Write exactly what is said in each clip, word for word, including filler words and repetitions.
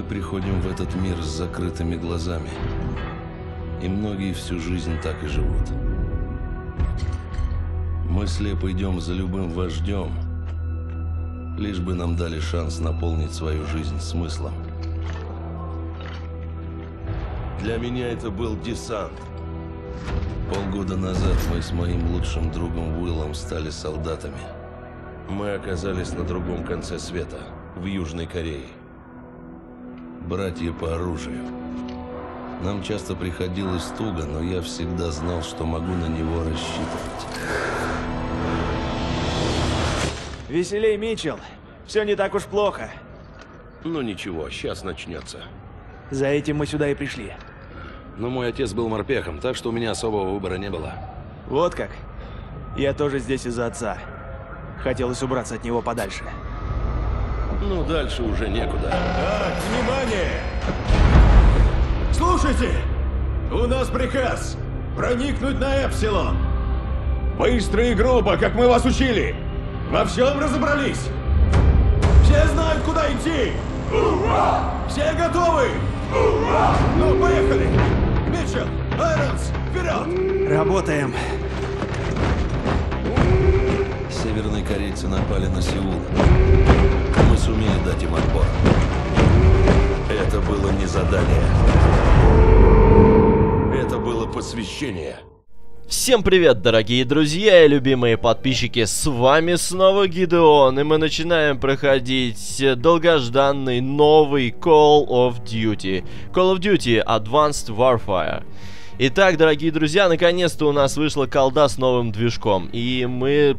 приходим в этот мир с закрытыми глазами. И многие всю жизнь так и живут. Мы слепо идем за любым вождем, лишь бы нам дали шанс наполнить свою жизнь смыслом. Для меня это был десант. Полгода назад мы с моим лучшим другом Уиллом стали солдатами. Мы оказались на другом конце света, в Южной Корее. Братья по оружию. Нам часто приходилось туго, но я всегда знал, что могу на него рассчитывать. Веселей, Митчелл. Все не так уж плохо. Ну ничего, сейчас начнется. За этим мы сюда и пришли. Но мой отец был морпехом, так что у меня особого выбора не было. Вот как. Я тоже здесь из-за отца. Хотелось убраться от него подальше. Ну, дальше уже некуда. Так, внимание! Слушайте! У нас приказ проникнуть на Эпсилон. Быстро и грубо, как мы вас учили. Во всем разобрались? Все знают, куда идти? Ура! Все готовы? Ура! Ну, поехали! Митчелл, Айронс, вперед! Работаем. Северные корейцы напали на Сеул. Мы сумели дать им отпор. Это было не задание. Это было посвящение. Всем привет, дорогие друзья и любимые подписчики, с вами снова Гидеон, и мы начинаем проходить долгожданный новый Call of Duty. Call of Duty Advanced Warfare. Итак, дорогие друзья, наконец-то у нас вышла колда с новым движком, и мы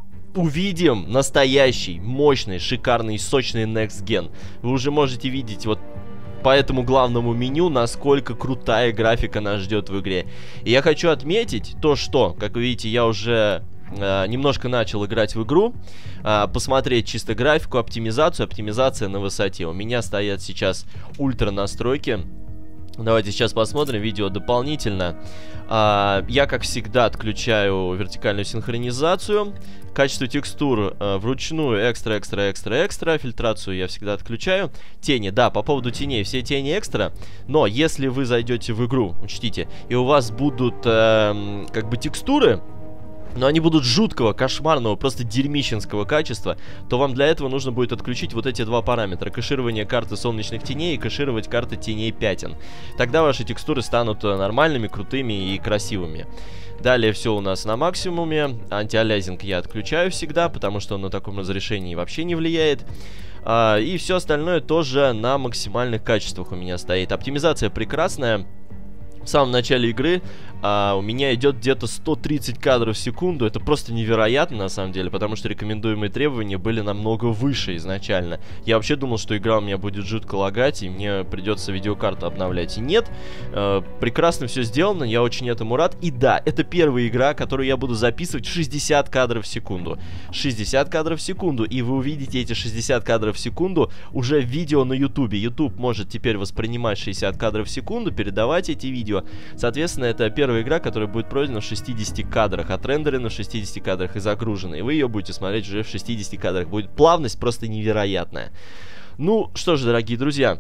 увидим настоящий, мощный, шикарный, сочный Next Gen. Вы уже можете видеть вот по этому главному меню, насколько крутая графика нас ждет в игре. И я хочу отметить то, что, как вы видите, я уже э, немножко начал играть в игру, э, посмотреть чисто графику, оптимизацию. Оптимизация на высоте. У меня стоят сейчас ультра настройки. Давайте сейчас посмотрим видео дополнительно. А, я, как всегда, отключаю вертикальную синхронизацию. Качество текстур а, вручную экстра, экстра, экстра, экстра. Фильтрацию я всегда отключаю. Тени, да, по поводу теней, все тени экстра. Но если вы зайдете в игру, учтите, и у вас будут э, как бы текстуры, но они будут жуткого, кошмарного, просто дерьмищенского качества, то вам для этого нужно будет отключить вот эти два параметра. Кэширование карты солнечных теней и кэшировать карты теней пятен. Тогда ваши текстуры станут нормальными, крутыми и красивыми. Далее все у нас на максимуме. Антиалязинг я отключаю всегда, потому что он на таком разрешении вообще не влияет. А, и все остальное тоже на максимальных качествах у меня стоит. Оптимизация прекрасная. В самом начале игры а, у меня идет где-то сто тридцать кадров в секунду. Это просто невероятно, на самом деле, потому что рекомендуемые требования были намного выше изначально. Я вообще думал, что игра у меня будет жутко лагать, и мне придется видеокарту обновлять. И нет, э, прекрасно все сделано, я очень этому рад. И да, это первая игра, которую я буду записывать шестьдесят кадров в секунду. шестьдесят кадров в секунду, и вы увидите эти шестьдесят кадров в секунду уже в видео на ютубе. YouTube может теперь воспринимать шестьдесят кадров в секунду, передавать эти видео. Соответственно, это первая игра, которая будет пройдена в шестидесяти кадрах, отрендерена в шестидесяти кадрах и загружена. И вы ее будете смотреть уже в шестидесяти кадрах. Будет плавность просто невероятная. Ну, что же, дорогие друзья.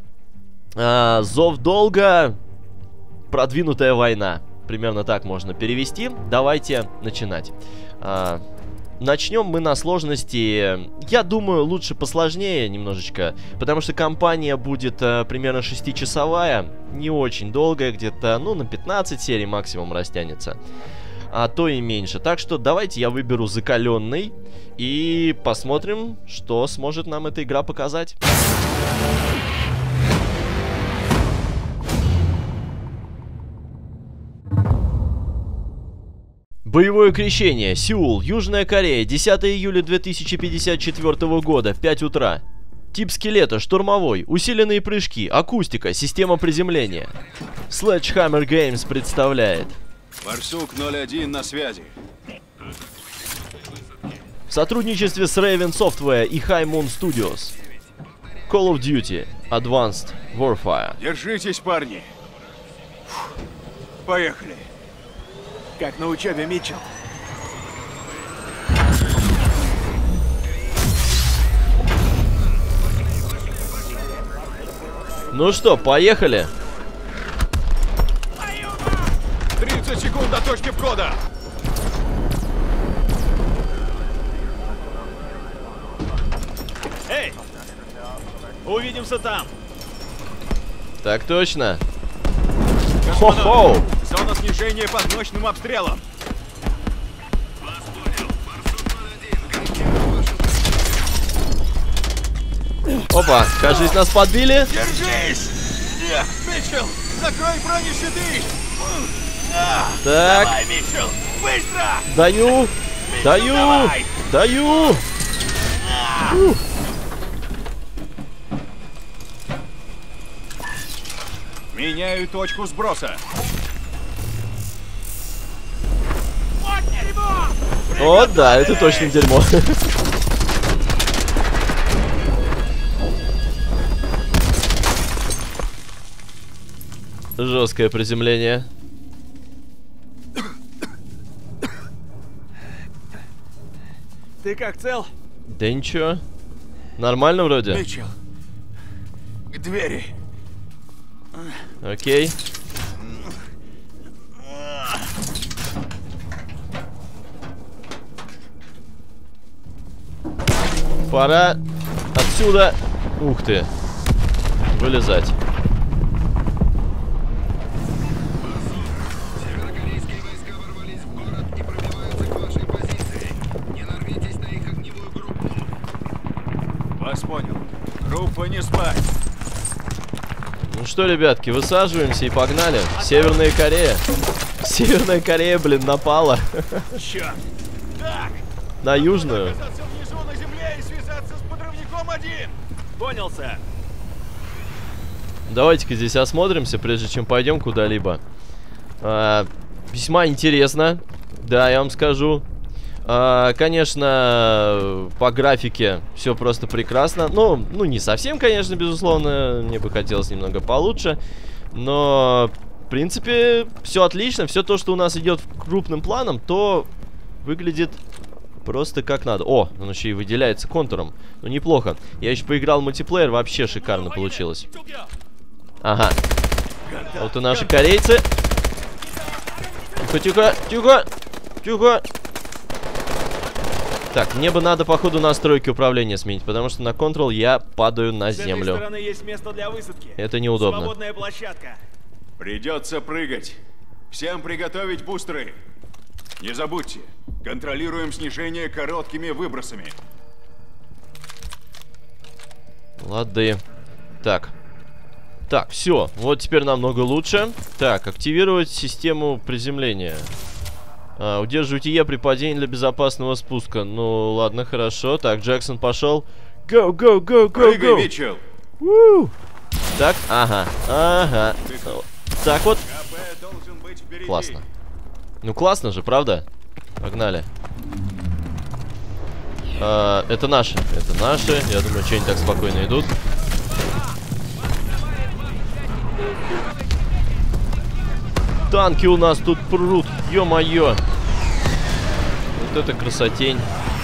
А, зов долга, продвинутая война. Примерно так можно перевести. Давайте начинать. А, Начнем мы на сложности, я думаю, лучше посложнее немножечко, потому что кампания будет э, примерно шестичасовая, не очень долгая, где-то, ну, на пятнадцать серий максимум растянется, а то и меньше. Так что давайте я выберу закаленный и посмотрим, что сможет нам эта игра показать. Боевое крещение. Сеул, Южная Корея, десятое июля две тысячи пятьдесят четвёртого года, пять утра. Тип скелета, штурмовой, усиленные прыжки, акустика, система приземления. Sledgehammer Games представляет. Барсук ноль один на связи. В сотрудничестве с Raven Software и High Moon Studios. Call of Duty Advanced Warfare. Держитесь, парни. Фух. Поехали. Как на учебе, Митчелл. Ну что, поехали. тридцать секунд до точки входа. Эй! Увидимся там! Так точно. Хо-хо! Зона снижения под мощным обстрелом. Опа, кажись, нас подбили. Держись! Нет, Митчелл, закрой бронещиты! Так, Давай, Митчелл, быстро! даю, даю, давай! даю. Ух. Меняю точку сброса. О, да, это точно дерьмо. Жесткое приземление. Ты как, цел? Да ничего. Нормально вроде. Митчелл, к двери. Окей. Пора отсюда. Ух ты. Вылезать. Северокорейские войска ворвались в город и пробиваются к вашей позиции. Не нарвитесь на их огневую группу. Вас понял. Группа не спать. Ну что, ребятки, высаживаемся и погнали. Северная Корея. Северная Корея, блин, напала. Черт. Так. На южную. Оказаться внизу на земле и связаться с подрывником один. Понял, сэр. Давайте-ка здесь осмотримся, прежде чем пойдем куда-либо. А, весьма интересно. Да, я вам скажу. А, конечно, по графике все просто прекрасно. Ну, ну, не совсем, конечно, безусловно. Мне бы хотелось немного получше. Но, в принципе, все отлично. Все то, что у нас идет крупным планом, то выглядит просто как надо. О, он еще и выделяется контуром. Ну, неплохо. Я еще поиграл в мультиплеер, вообще шикарно получилось. Ага. Вот и наши корейцы. Тихо, тихо, тихо, тихо. Так, мне бы надо, походу, настройки управления сменить, потому что на Ctrl я падаю на С этой землю. стороны есть место для высадки. Это неудобно. Свободная площадка. Придется прыгать. Всем приготовить бустеры. Не забудьте, контролируем снижение короткими выбросами. Лады. Так. Так, все. Вот теперь намного лучше. Так, активировать систему приземления. А, удерживайте Е при падении для безопасного спуска. Ну, ладно, хорошо. Так, Джексон пошел. Go, go, go, go, Прыгай, go. Митчелл. Уу. Так, ага, ага. Так вот. КП должен быть впереди. Классно. Ну, классно же, правда? Погнали. А, это наши. Это наши. Я думаю, что они так спокойно идут. Танки у нас тут прут. Ё-моё. Вот это красотень.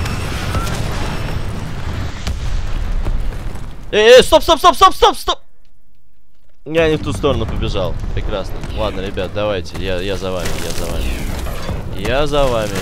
Эй, эй, стоп, стоп, стоп, стоп, стоп, стоп. Я не в ту сторону побежал. Прекрасно. Ладно, ребят, давайте. Я, я за вами, я за вами. Я за вами.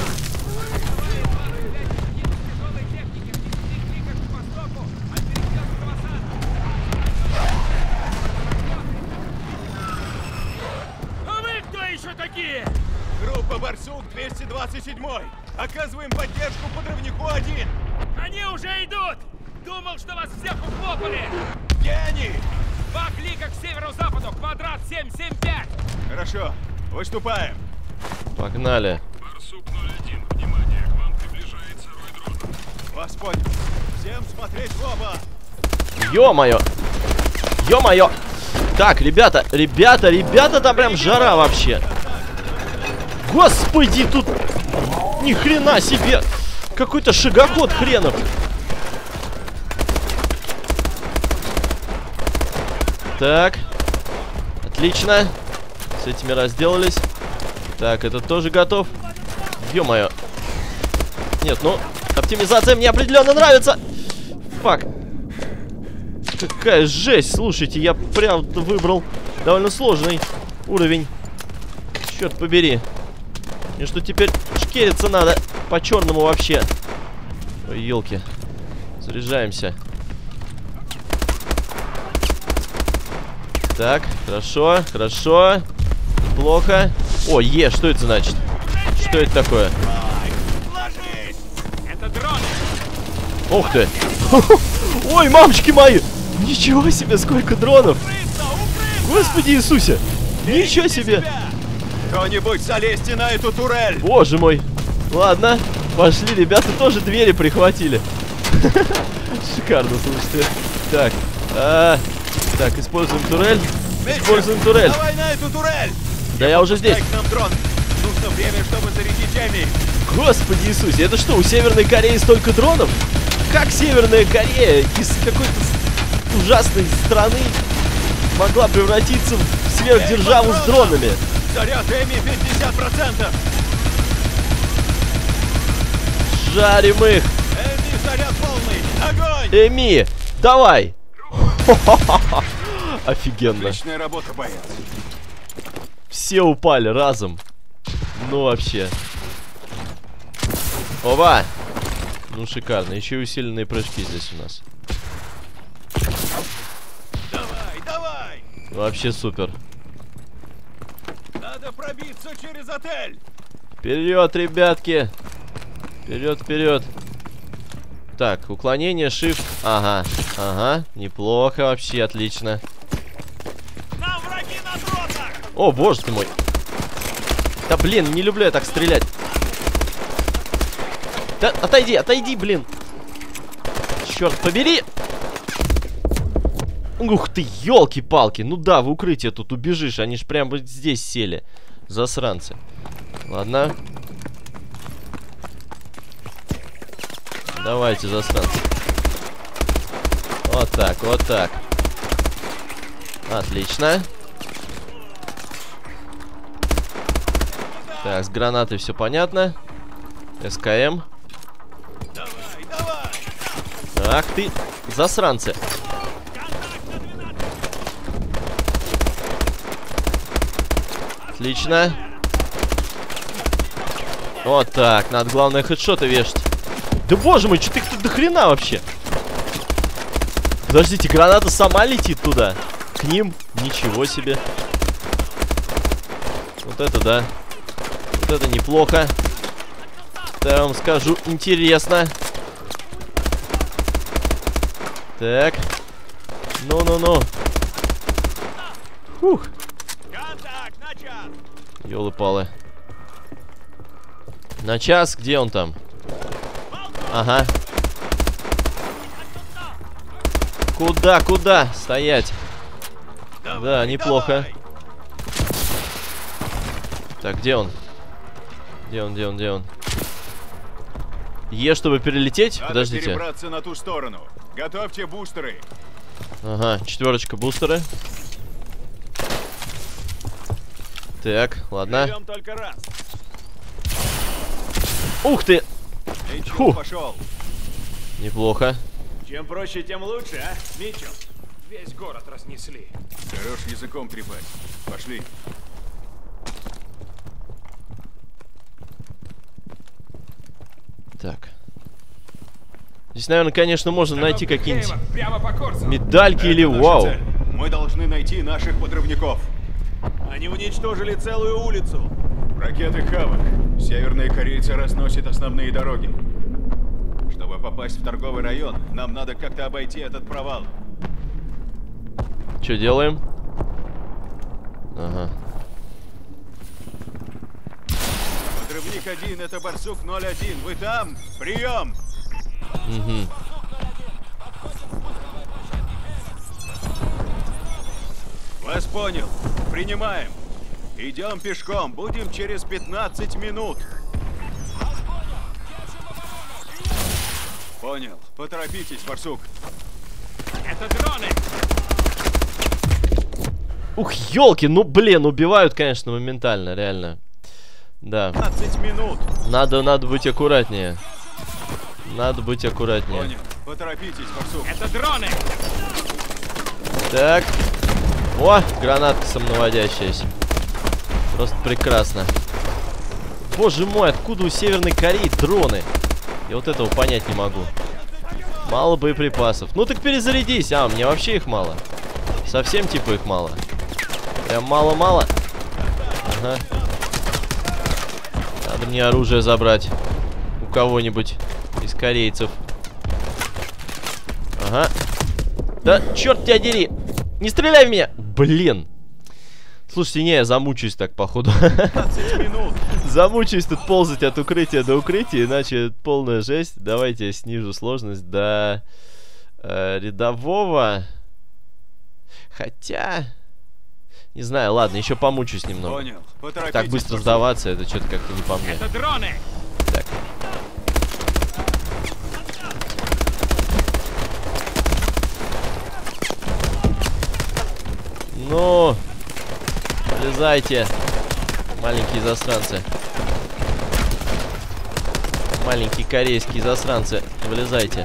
А вы кто еще такие? Группа Барсук двести двадцать семь. Оказываем поддержку подрывнику один. Они уже идут! Думал, что вас всех ухлопали! Где они? Два клика к северо-западу, квадрат семь семь пять! Хорошо, выступаем. Погнали. Барсук ноль один, внимание, к вам приближается рой дронов. Вас понял. Всем смотреть в оба. Ё-моё. Ё-моё. Так, ребята, ребята, ребята, там прям жара вообще. Господи, тут ни хрена себе. Какой-то шагоход хренов. Так. Отлично. С этими разделались. Так, этот тоже готов. Ё-моё. Нет, ну, оптимизация мне определенно нравится. Фак. Какая жесть, слушайте, я прям выбрал довольно сложный уровень. Черт побери. Мне что теперь шкериться надо по-черному вообще. Ой, елки. Заряжаемся. Так, хорошо, хорошо. Неплохо. О, е, что это значит? Что это такое? Ложись! Это дрон! Ух ты! Ой, мамочки мои! Ничего себе, сколько дронов! Господи Иисусе! Ничего себе! Кто-нибудь залезьте на эту турель! Боже мой! Ладно, пошли, ребята тоже двери прихватили. Шикарно, слушайте. Так, а, так, используем турель. Используем турель. Давай на эту турель! Да я уже здесь. Дай к нам дрон! Нужно время, чтобы зарядить Эми! Господи Иисусе, это что, у Северной Кореи столько дронов? Как Северная Корея из какой-то ужасной страны могла превратиться в сверхдержаву с дронами? Заряд Эми пятьдесят процентов! Жарим их! Эми, заряд полный! Огонь! Эми, давай! Офигенно. Отличная работа, боец! Все упали разом. Ну вообще. Ова! Ну шикарно. Еще и усиленные прыжки здесь у нас. Давай, давай! Вообще супер. Надо пробиться через отель! Вперед, ребятки! Вперед, вперед! Так, уклонение, shift. Ага, ага. Неплохо вообще, отлично. Нам враги на дротах! О, боже ты мой. Да блин, не люблю я так стрелять. Да, отойди, отойди, блин. Черт побери. Ух ты, елки-палки. Ну да, в укрытие тут убежишь. Они ж прямо здесь сели. Засранцы. Ладно. Давайте, засранцы. Вот так, вот так. Отлично. Так, с гранатой все понятно. СКМ. Давай, давай! Ах ты, засранцы. Отлично. Вот так, надо главное хедшоты вешать. Да боже мой, что ты тут до хрена вообще? Подождите, граната сама летит туда. К ним? Ничего себе. Вот это да. Вот это неплохо. Да, я вам скажу, интересно. Так. Ну-ну-ну. Фух. Контакт, на час! Ёлы-палы. На час? Где он там? Ага. Куда, куда? Стоять. Давай, Да, неплохо. давай. Так, где он? Где он, где он, где он? Е, чтобы перелететь? Надо Подождите. перебраться на ту сторону. Готовьте бустеры. Ага, четверочка бустеры. Так, ладно. Берем только раз. Ух ты! Ничего, Фу. пошел. Неплохо. Чем проще, тем лучше, а, Митчелл? Весь город разнесли. Хорош языком трепать. Пошли. Так. Здесь, наверное, конечно, можно найти какие-нибудь Прямо по курсу. медальки или Это наша вау. цель. Мы должны найти наших подрывников. Они уничтожили целую улицу. Ракеты «Хавок». Северные корейцы разносят основные дороги. Чтобы попасть в торговый район, нам надо как-то обойти этот провал. Что делаем? Ага. Подрывник один, это Барсук ноль один. Вы там? Прием! Угу. Вас понял. Принимаем. Идем пешком. Будем через пятнадцать минут. Понял. Поторопитесь, Барсук. Это дроны. Ух, елки, ну блин, убивают, конечно, моментально, реально. Да. пятнадцать минут. Надо, надо быть аккуратнее. Надо быть аккуратнее. Понял. Поторопитесь, Барсук. Это дроны. Так. О, гранатка самонаводящаяся. Просто прекрасно. Боже мой, откуда у Северной Кореи дроны? Я вот этого понять не могу. Мало боеприпасов. Ну так перезарядись. А, у меня вообще их мало. Совсем типа их мало. Прям мало-мало. Ага. Надо мне оружие забрать. У кого-нибудь из корейцев. Ага. Да, черт тебя дери. Не стреляй в меня. Блин. Слушайте, не, я замучаюсь так, походу. Замучаюсь тут ползать от укрытия до укрытия, иначе полная жесть. Давайте я снижу сложность до э, рядового. Хотя... Не знаю, ладно, еще помучусь немного. Понял. Так быстро сдаваться, это что-то как-то не по мне. Это дроны! Так. Ну, вылезайте, маленькие засранцы. Маленькие корейские засранцы, вылезайте.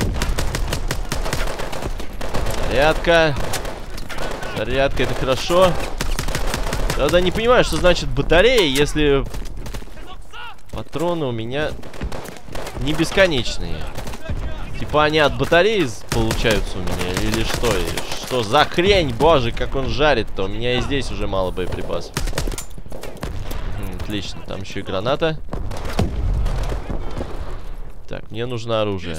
Зарядка. Зарядка, это хорошо. Правда, не понимаю, что значит батарея, если патроны у меня не бесконечные. Типа они от батареи получаются у меня, или что? И что за хрень? Боже, как он жарит-то. У меня и здесь уже мало боеприпасов. Отлично, там еще и граната. Так, мне нужно оружие.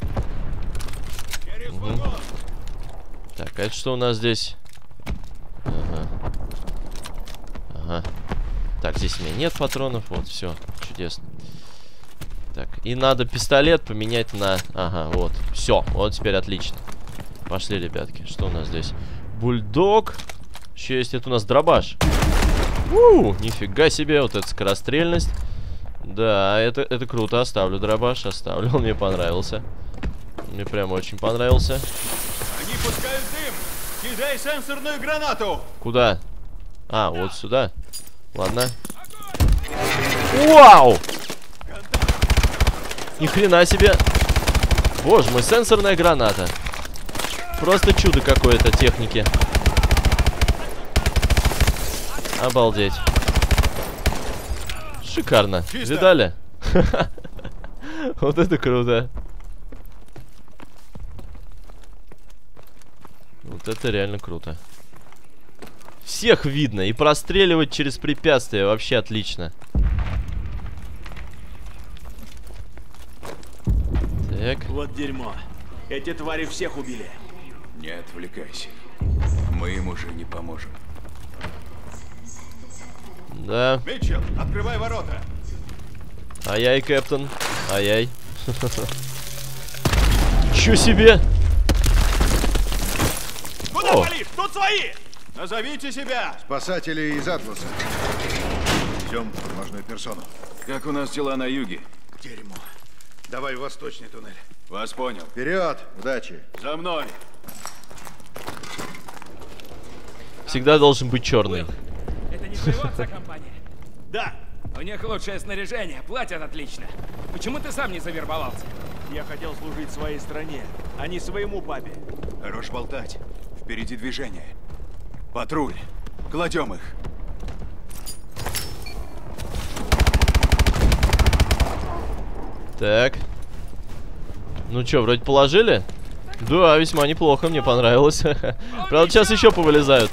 Угу. Так, а это что у нас здесь? Ага. Ага. Так, здесь у меня нет патронов. Вот, все, чудесно. Так, и надо пистолет поменять на... Ага, вот. Все, вот теперь отлично. Пошли, ребятки. Что у нас здесь? Бульдог. Еще есть, это у нас дробаш. У, нифига себе, вот эта скорострельность. Да, это, это круто. Оставлю дробаш, оставлю. Он мне понравился. Мне прям очень понравился. Они пускают дым! Кидай сенсорную гранату! Куда? А, вот сюда. Ладно. Вау! Ни хрена себе. Боже мой, сенсорная граната. Просто чудо какое-то техники. Обалдеть. Шикарно. Чисто. Видали? Вот это круто. Вот это реально круто. Всех видно. И простреливать через препятствия вообще отлично. Так. Вот дерьмо. Эти твари всех убили. Не отвлекайся. Мы им уже не поможем. Да. Митчелл, открывай ворота! Ай-яй, кэптен. Ай-яй. Чё себе? Куда О. палишь? Тут свои! Назовите себя! Спасатели из Атласа. Ждем важную персону. Как у нас дела на юге? Дерьмо. Давай в восточный туннель. Вас понял. Вперед! Удачи! За мной! Всегда должен быть черный. Это не твоего отца компания? Да, У них лучшее снаряжение, платят отлично. Почему ты сам не завербовался? я хотел служить своей стране, а не своему папе. Хорош болтать. Впереди движение. Патруль. Кладем их. Так. Ну чё, вроде положили? Да, весьма неплохо, мне понравилось. Правда, сейчас еще повылезают.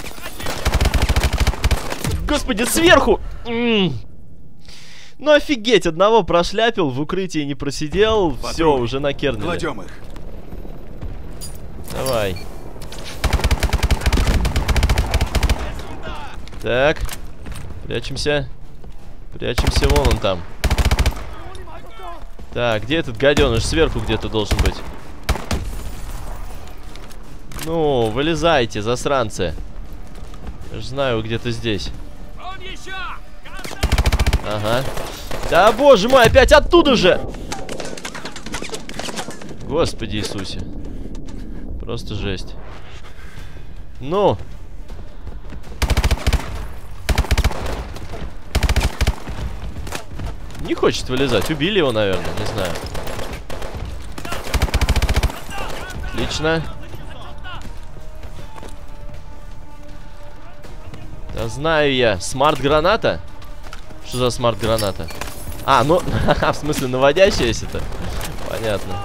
Господи, сверху! М-м. Ну офигеть, одного прошляпил, в укрытии не просидел, все, уже накернили. Кладем их. Давай. Так. Прячемся. Прячемся, вон он там. Так, где этот гаденыш? Сверху где-то должен быть. Ну, вылезайте, засранцы. Я же знаю, вы где-то здесь. Он еще! Ага. Да, боже мой, опять оттуда же! Господи Иисусе. Просто жесть. Ну. Не хочет вылезать. Убили его, наверное, не знаю. Отлично. Да знаю я. Смарт-граната? Что за смарт-граната? А, ну, в смысле наводящаяся-то? Понятно.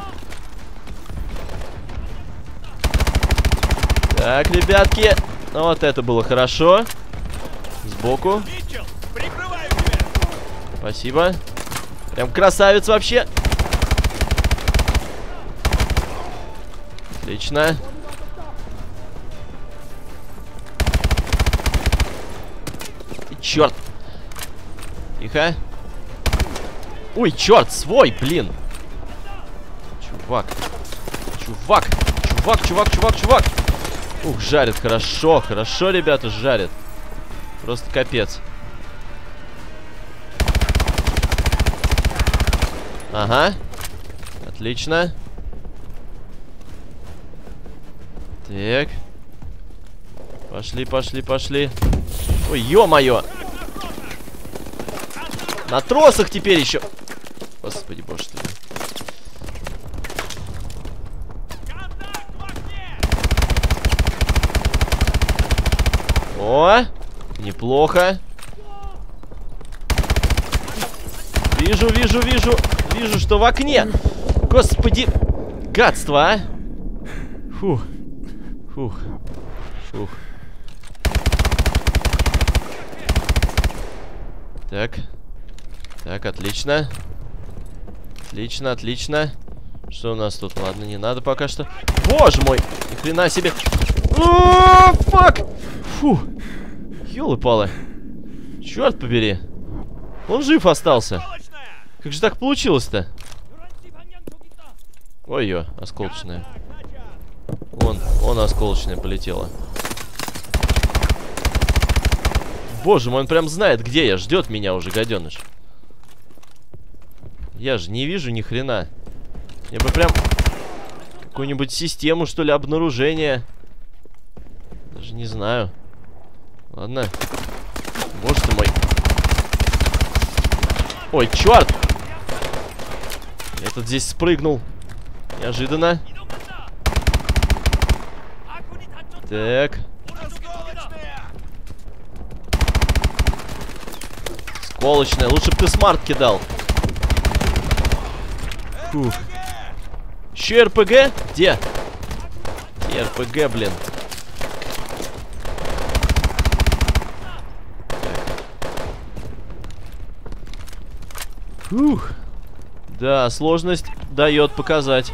Так, ребятки. Ну, вот это было хорошо. Сбоку. Спасибо. Прям красавец вообще. Отлично. Черт. Тихо. Ой, черт, свой, блин. Чувак. Чувак. Чувак, чувак, чувак, чувак. Ух, жарит хорошо. Хорошо, ребята, жарит. Просто капец. Ага. Отлично. Так. Пошли, пошли, пошли. Ой, ё-моё. На тросах теперь еще. Господи, боже ты. О, неплохо. Вижу, вижу, вижу. Вижу, что в окне. Господи, гадство, а. Фух. Фух. Фух. Так. Так, отлично. Отлично, отлично. Что у нас тут? Ладно, не надо пока что. Боже мой! Ни хрена себе. О, фак! Фу. Ёлы-палы. Черт побери. Он жив остался. Как же так получилось-то? Ой-ё, осколочная. Вон, вон осколочная полетела. Боже мой, он прям знает, где я. Ждет меня уже, гаденыш. Я же не вижу ни хрена. Мне бы прям какую-нибудь систему, что ли, обнаружения. Даже не знаю. Ладно. Боже ты мой. Ой, черт! Этот здесь спрыгнул. Неожиданно. Так. Сколочная. Лучше бы ты смарт кидал. Фух. Еще РПГ? Где? Где РПГ, блин? Фух. Да, сложность дает показать.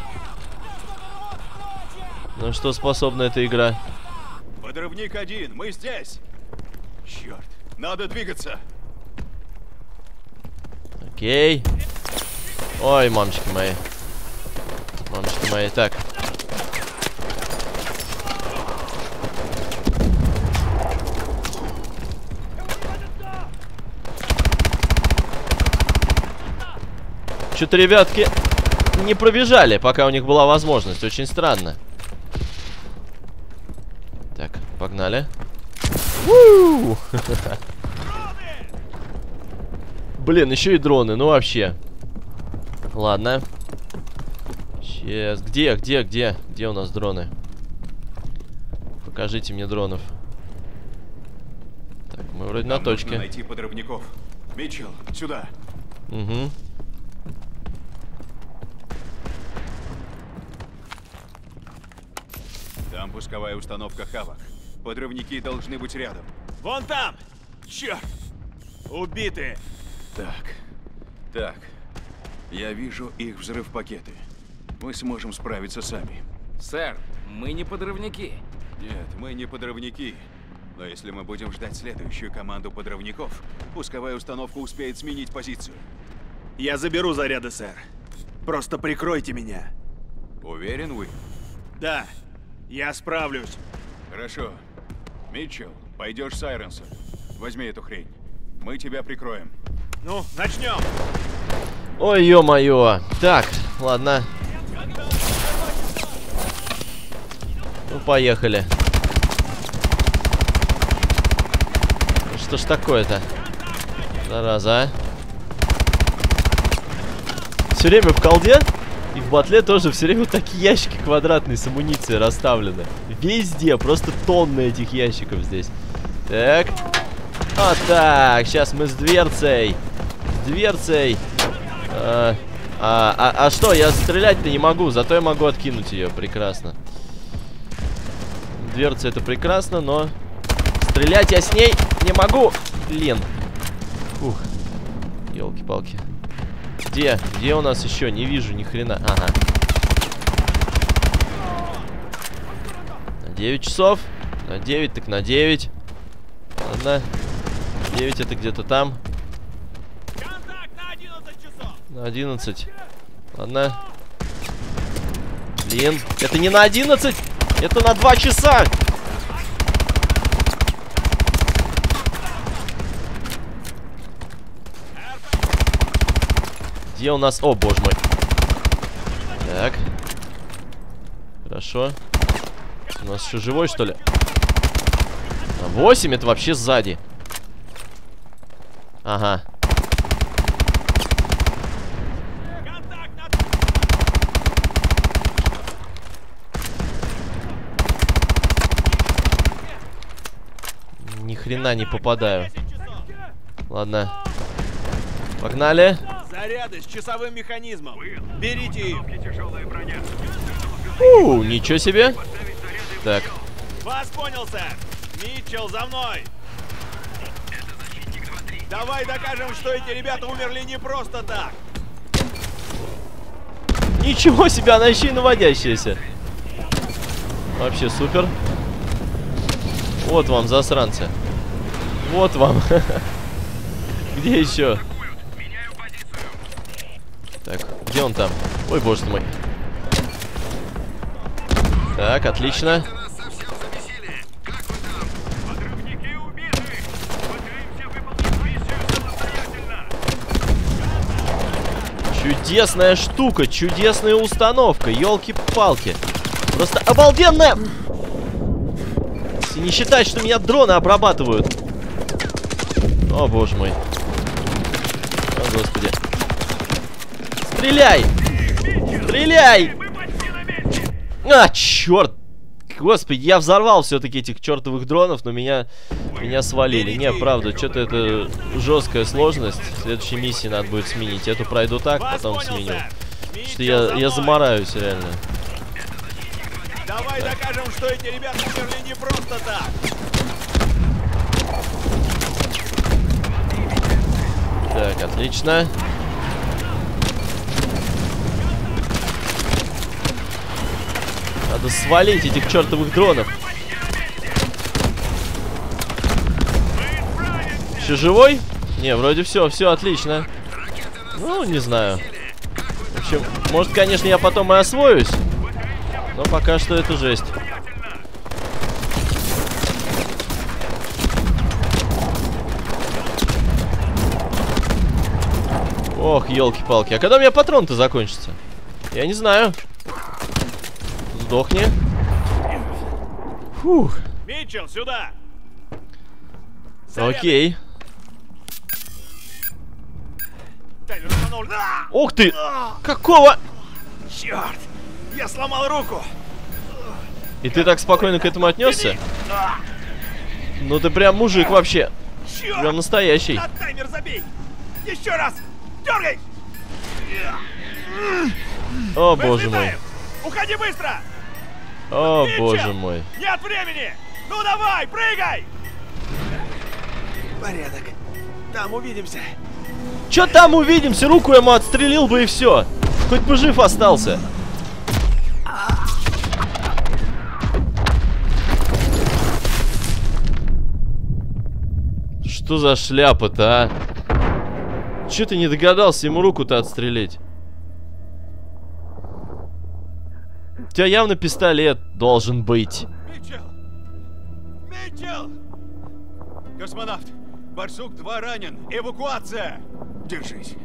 На что способна эта игра? Подрывник один, мы здесь. Черт, надо двигаться. Окей. Ой, мамочки мои. Мамочки мои, так. Что-то ребятки не пробежали, пока у них была возможность. Очень странно. Так, погнали. Блин, еще и дроны, ну вообще. Ладно. Сейчас. Где, где, где? Где у нас дроны? Покажите мне дронов. Так, мы вроде Нам на точке. нужно найти подрывников. Митчелл, сюда. Угу. Там пусковая установка Хавок. Подрывники должны быть рядом. Вон там! Черт! Убиты! Так, так. Я вижу их взрыв-пакеты. Мы сможем справиться сами. Сэр, мы не подрывники. Нет, мы не подрывники. Но если мы будем ждать следующую команду подрывников, пусковая установка успеет сменить позицию. Я заберу заряды, сэр. Просто прикройте меня. Уверен вы? Да, я справлюсь. Хорошо. Митчелл, пойдешь с Айронсом. Возьми эту хрень. Мы тебя прикроем. Ну, начнем. Ой, ё-моё. Так, ладно. Ну, поехали. Ну, что ж такое-то? Зараза, а? Все время в колде и в батле тоже все время вот такие ящики квадратные с амуницией расставлены. Везде, просто тонны этих ящиков здесь. Так. Вот так, сейчас мы с дверцей. С дверцей. А, а, а, а что, я стрелять-то не могу, зато я могу откинуть ее. Прекрасно. Дверца это прекрасно, но стрелять я с ней не могу. Блин. Ух. Ёлки-палки. Где? Где у нас еще? Не вижу ни хрена. Ага. На девять часов. На девять, так на девять. Ладно. девять это где-то там. На одиннадцать. Ладно. Блин. Это не на одиннадцать. Это на два часа. Где у нас... О, боже мой. Так. Хорошо. У нас еще живой, что ли? восемь это вообще сзади. Ага. Ни хрена не попадаю. Ладно. Погнали. Заряды с часовым механизмом. Берите их. У, ничего себе. Так. Вас понял, сэр. Митчелл, за мной. Давай докажем, что эти ребята умерли не просто так. Ничего себе, она еще и наводящаяся. Вообще супер. Вот вам, засранцы. Вот вам. Где еще? Так, где он там? Ой, боже ты мой. Так, отлично. Чудесная штука, чудесная установка, елки-палки. Просто обалденная! Если не считать, что меня дроны обрабатывают. О, боже мой. О, господи. Стреляй! Стреляй! А, черт! Господи, я взорвал все-таки этих чертовых дронов, но меня, меня свалили. Не, правда, что-то это жесткая сложность. В следующей миссии надо будет сменить. Эту пройду так, потом сменю. Что я, я замораюсь, реально. Давай так. Докажем, что эти ребята умерли не просто так. Так, отлично. Надо свалить этих чертовых дронов. Еще живой? Не, вроде все, все отлично. Ну, не знаю. В общем, может, конечно, я потом и освоюсь. Но пока что это жесть. Ох, елки-палки. А когда у меня патрон-то закончится? Я не знаю. Сдохни. Фух. Митчелл, сюда! Окей. Таймер установлен. Ух ты! Какого? Черт! Я сломал руку! И ты так спокойно к этому отнесся? Ну ты прям мужик вообще. Черт! Прям настоящий. На таймер забей! Еще раз! Дергай! О, боже мой. Уходи быстро! О, Митчелл! боже мой. Нет времени! Ну давай, прыгай! Порядок. Там увидимся. Чё там увидимся? Руку ему отстрелил бы и все. Хоть бы жив остался. Что за шляпа-то, а? Чё ты не догадался ему руку-то отстрелить? У тебя явно пистолет должен быть. Митчелл! Митчелл! Космонавт! Барсук два ранен! Эвакуация! Держись.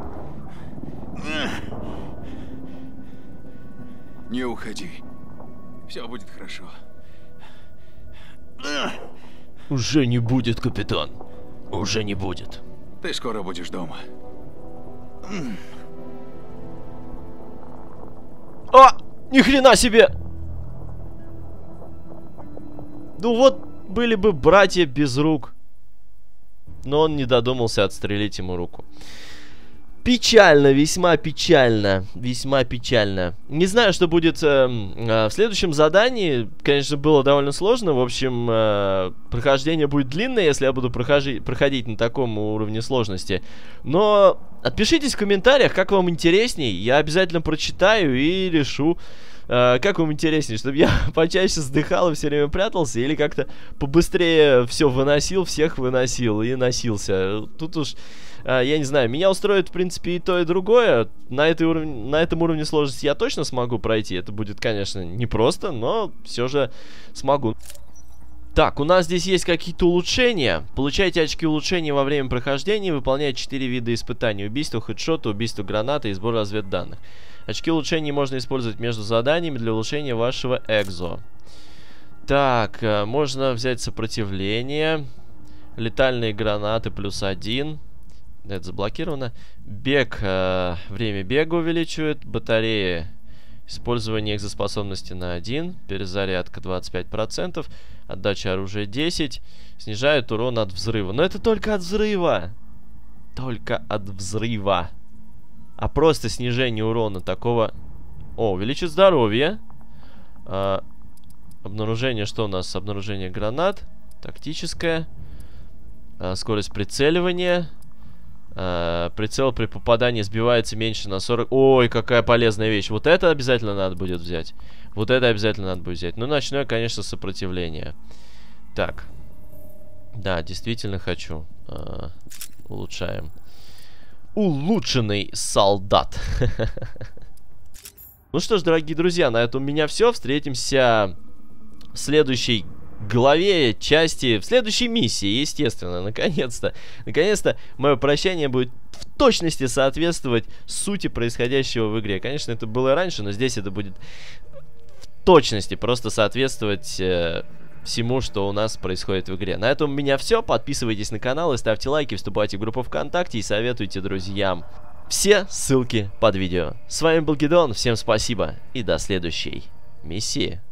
Не уходи. Все будет хорошо. Уже не будет, капитан. Уже не будет. Ты скоро будешь дома. А! Ни хрена себе! Ну вот, были бы братья без рук. но он не додумался отстрелить ему руку. Печально, весьма печально, весьма печально. Не знаю, что будет э, э, в следующем задании. Конечно, было довольно сложно. В общем, э, прохождение будет длинное, если я буду прохожи- проходить на таком уровне сложности. Но отпишитесь в комментариях, как вам интересней. Я обязательно прочитаю и решу, э, как вам интереснее, чтобы я почаще сдыхал и все время прятался, или как-то побыстрее все выносил, всех выносил и носился. Тут уж... Я не знаю, меня устроит, в принципе, и то, и другое. На, этой уровне, на этом уровне сложности я точно смогу пройти. Это будет, конечно, непросто, но все же смогу. Так, у нас здесь есть какие-то улучшения. Получайте очки улучшения во время прохождения. Выполняйте четыре вида испытаний. Убийство, хедшота, убийство гранаты и сбор разведданных. Очки улучшений можно использовать между заданиями для улучшения вашего экзо. Так, можно взять сопротивление. Летальные гранаты плюс один. Это заблокировано. Бег. Э, время бега увеличивает. Батареи. Использование экзоспособности на один. Перезарядка двадцать пять процентов. Отдача оружия десять. Снижает урон от взрыва. Но это только от взрыва. Только от взрыва. А просто снижение урона такого... О, увеличит здоровье. Э, обнаружение. Что у нас? Обнаружение гранат. Тактическое. Э, скорость прицеливания. Uh, прицел при попадании сбивается меньше на сорок. Ой, какая полезная вещь. Вот это обязательно надо будет взять. Вот это обязательно надо будет взять. Ну, начну я, конечно, с сопротивления. Так. Да, действительно хочу. Uh, улучшаем. Улучшенный солдат. Ну что ж, дорогие друзья, на этом у меня все. Встретимся в следующей главе, части, в следующей миссии, естественно, наконец-то. Наконец-то мое прощание будет в точности соответствовать сути происходящего в игре. Конечно, это было раньше, но здесь это будет в точности просто соответствовать э, всему, что у нас происходит в игре. На этом у меня все. Подписывайтесь на канал и ставьте лайки, вступайте в группу ВКонтакте и советуйте друзьям. Все ссылки под видео. С вами был Гидеон, всем спасибо и до следующей миссии.